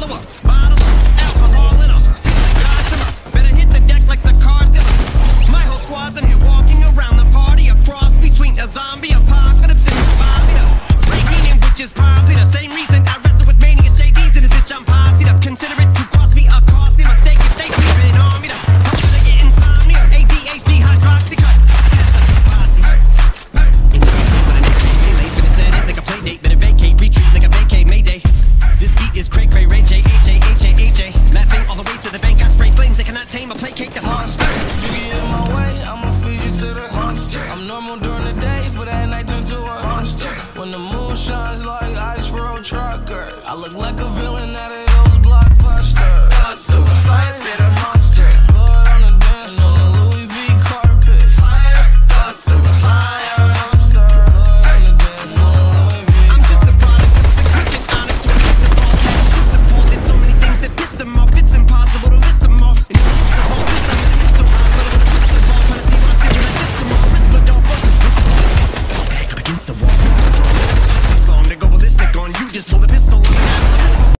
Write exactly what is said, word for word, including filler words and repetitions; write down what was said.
follow up. Bottle up, alcohol in them. Feel like Godzilla. Better hit the deck like the car dealer. My whole squad's in here walking around the party. A cross between a zombie apocalypse and a vomit. Breaking in, which is probably the same reason I wrestle with mania shades in this bitch. I'm posse up. Consider it to cost me a costly mistake if they sleeping on me. I'm gonna get insomnia, A D H D, hydroxycut. Posse. Melee, finna set it like a play date. Better vacate, retreat like a vacate, mayday. This beat is cray cray, Ray J, H A, H A, H A. Laughing all the way to the bank. I spray flames, they cannot tame or placate the monster. You get in my way, I'ma feed you to the monster. I'm normal during the day, but at night turn to a monster. When the moon shines like ice road truckers, I look like a villain out of those blockbusters. Up to a fire spitter. Monster, blood on the dance on the Louis V carpet. Fire, up to a fire. Monster, blood on the dance on the Louis V. I'm just a product of the cricket onyx to keep the balls head. Just appalled at so many things that piss them off. It's impossible to list them all. In the midst of all this, I'm in a mental hospital with a crystal ball, trying to see what I'm still like this tomorrow. Whisper dog versus whisper ball. This is back up against the wall. So draw. This is just a song to go ballistic on. You just pull a pistol on an